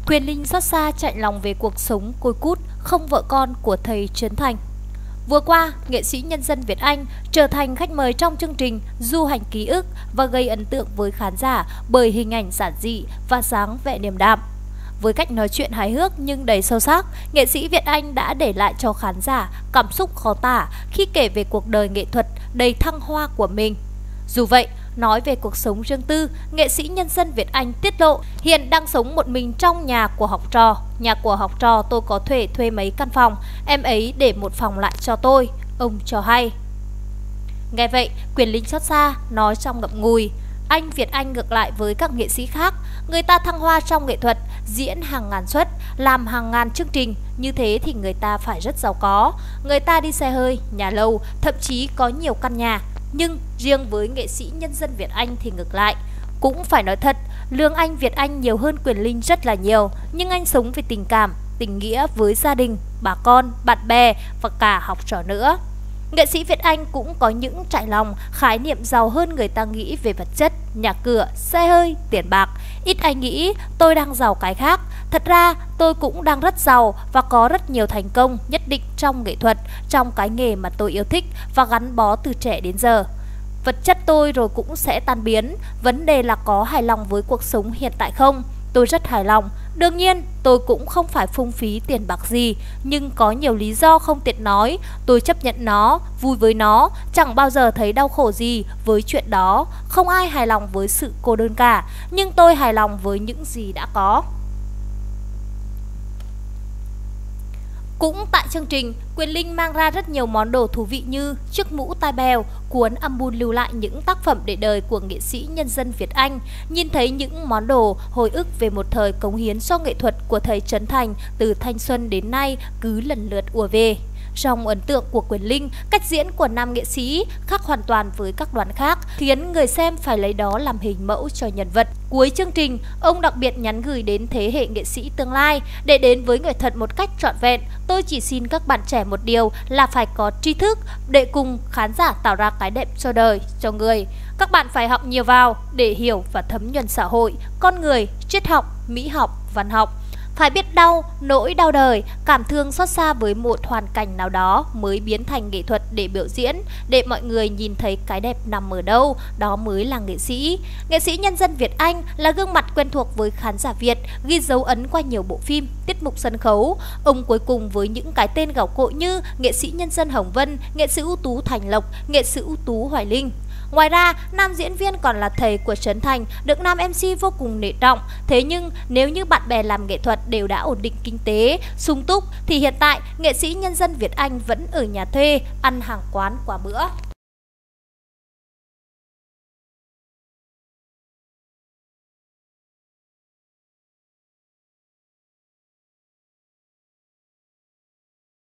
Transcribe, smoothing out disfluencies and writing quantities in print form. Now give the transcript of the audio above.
Quyền Linh xót xa chạy lòng về cuộc sống côi cút, không vợ con của thầy Trấn Thành. Vừa qua, nghệ sĩ nhân dân Việt Anh trở thành khách mời trong chương trình Du hành ký ức và gây ấn tượng với khán giả bởi hình ảnh giản dị và dáng vẻ điềm đạm. Với cách nói chuyện hài hước nhưng đầy sâu sắc, nghệ sĩ Việt Anh đã để lại cho khán giả cảm xúc khó tả khi kể về cuộc đời nghệ thuật đầy thăng hoa của mình. Dù vậy, nói về cuộc sống riêng tư, nghệ sĩ nhân dân Việt Anh tiết lộ hiện đang sống một mình trong nhà của học trò. Nhà của học trò tôi có thuê mấy căn phòng, em ấy để một phòng lại cho tôi, ông cho hay. Nghe vậy, Quyền Linh xót xa, nói trong ngậm ngùi. Anh Việt Anh ngược lại với các nghệ sĩ khác, người ta thăng hoa trong nghệ thuật, diễn hàng ngàn suất, làm hàng ngàn chương trình, như thế thì người ta phải rất giàu có. Người ta đi xe hơi, nhà lâu, thậm chí có nhiều căn nhà. Nhưng riêng với nghệ sĩ nhân dân Việt Anh thì ngược lại. Cũng phải nói thật, lương anh Việt Anh nhiều hơn Quyền Linh rất là nhiều, nhưng anh sống vì tình cảm, tình nghĩa với gia đình, bà con, bạn bè và cả học trò nữa. Nghệ sĩ Việt Anh cũng có những trải lòng, khái niệm giàu hơn người ta nghĩ về vật chất, nhà cửa, xe hơi, tiền bạc. Ít ai nghĩ tôi đang giàu cái khác. Thật ra tôi cũng đang rất giàu và có rất nhiều thành công nhất định trong nghệ thuật, trong cái nghề mà tôi yêu thích và gắn bó từ trẻ đến giờ. Vật chất tôi rồi cũng sẽ tan biến, vấn đề là có hài lòng với cuộc sống hiện tại không? Tôi rất hài lòng. Đương nhiên, tôi cũng không phải phung phí tiền bạc gì, nhưng có nhiều lý do không tiện nói. Tôi chấp nhận nó, vui với nó, chẳng bao giờ thấy đau khổ gì với chuyện đó. Không ai hài lòng với sự cô đơn cả, nhưng tôi hài lòng với những gì đã có. Cũng tại chương trình, Quyền Linh mang ra rất nhiều món đồ thú vị như chiếc mũ tai bèo, cuốn album lưu lại những tác phẩm để đời của nghệ sĩ nhân dân Việt Anh. Nhìn thấy những món đồ hồi ức về một thời cống hiến cho nghệ thuật của thầy Trấn Thành từ thanh xuân đến nay cứ lần lượt ùa về. Trong ấn tượng của Quyền Linh, cách diễn của nam nghệ sĩ khác hoàn toàn với các đoàn khác, khiến người xem phải lấy đó làm hình mẫu cho nhân vật. Cuối chương trình, ông đặc biệt nhắn gửi đến thế hệ nghệ sĩ tương lai để đến với nghệ thuật một cách trọn vẹn. Tôi chỉ xin các bạn trẻ một điều là phải có tri thức để cùng khán giả tạo ra cái đẹp cho đời, cho người. Các bạn phải học nhiều vào để hiểu và thấm nhuần xã hội, con người, triết học, mỹ học, văn học. Phải biết đau, nỗi đau đời, cảm thương xót xa với một hoàn cảnh nào đó mới biến thành nghệ thuật để biểu diễn, để mọi người nhìn thấy cái đẹp nằm ở đâu, đó mới là nghệ sĩ. Nghệ sĩ nhân dân Việt Anh là gương mặt quen thuộc với khán giả Việt, ghi dấu ấn qua nhiều bộ phim, tiết mục sân khấu. Ông cuối cùng với những cái tên gạo cội như nghệ sĩ nhân dân Hồng Vân, nghệ sĩ ưu tú Thành Lộc, nghệ sĩ ưu tú Hoài Linh. Ngoài ra, nam diễn viên còn là thầy của Trấn Thành, được nam MC vô cùng nể trọng. Thế nhưng, nếu như bạn bè làm nghệ thuật đều đã ổn định kinh tế, sung túc, thì hiện tại, nghệ sĩ nhân dân Việt Anh vẫn ở nhà thuê, ăn hàng quán quả bữa.